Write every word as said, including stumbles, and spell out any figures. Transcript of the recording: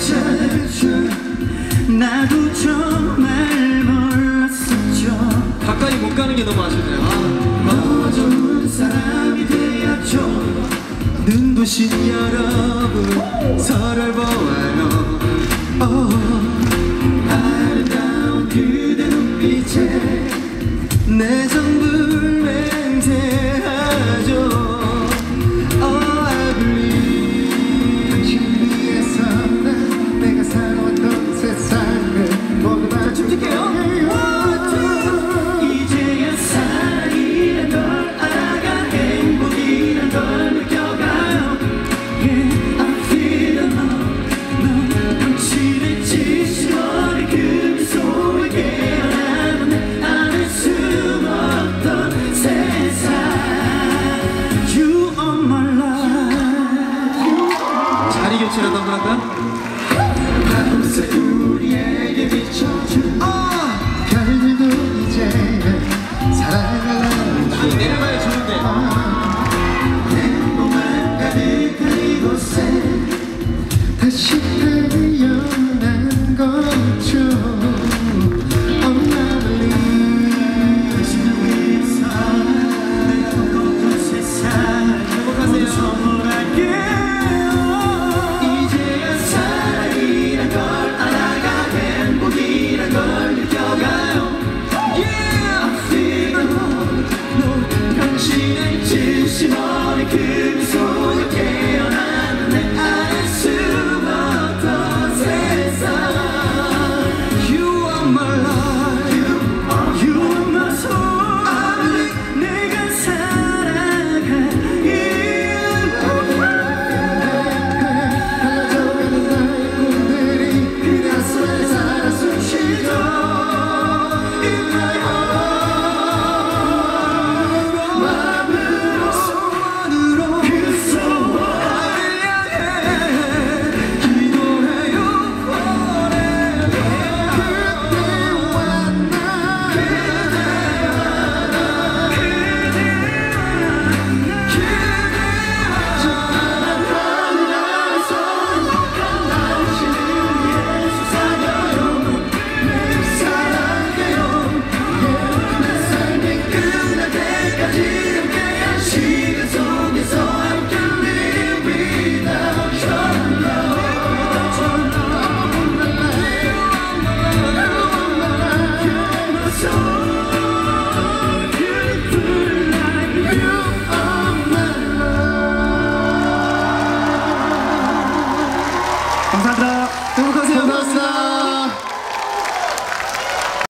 찾아줘. 나도 정말 몰랐었죠. 가까이 못 가는 게 너무 아쉽네요. 아. 너와 좋은 사람이 되었죠. 눈부신 여러분 서로를 보아요. oh, 아름다운 그대 눈빛에 내 전부를 맹세하죠. Oh, I believe 당신을 위해서 난 내가 살아왔던 세상을 모두 다 춤출게요. 이제야 사랑이란 걸 알아가 행복이란 걸 느껴가요. Yeah, I feel alone. 넌 당신의 지시머리 그 미소에 깨어나면 내 안을 수 없던 세상. You are my life. 자리 교체라도 한번 할까요? 밤새 우리에게 비춰준 별들도 이제 사랑을 나눠줘. 아니 내려가야 좋은데.